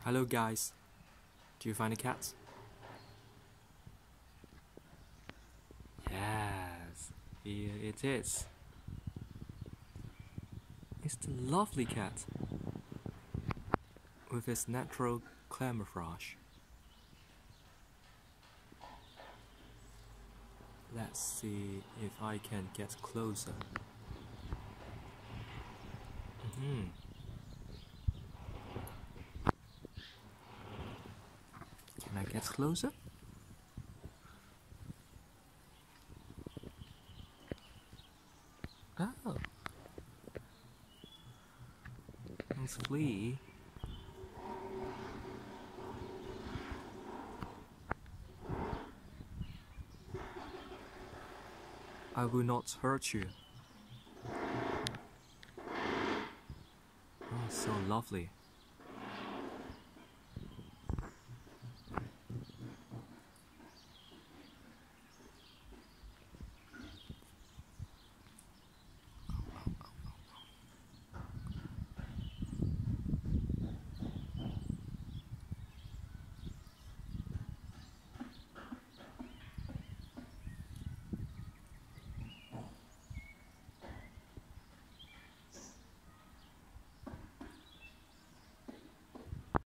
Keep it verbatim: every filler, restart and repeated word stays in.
Hello guys, do you find a cat? Yes, here it is. It's the lovely cat with its natural camouflage. Let's see if I can get closer. Mm-hmm. Can I get closer? Oh. Let's flee. I will not hurt you. Oh, so lovely.